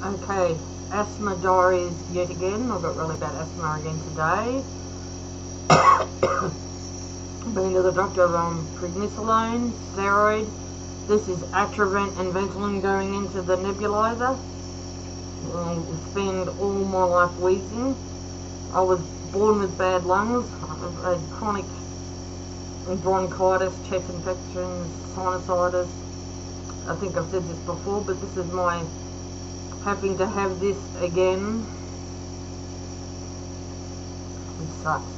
Okay, asthma diaries yet again. I've got really bad asthma again today. Been to the doctor on prednisolone, steroid. This is Atrovent and Ventolin going into the nebulizer. I spend all my life wheezing. I was born with bad lungs. I've had chronic bronchitis, chest infections, sinusitis. I think I've said this before, but this is my having to have this again. It sucks.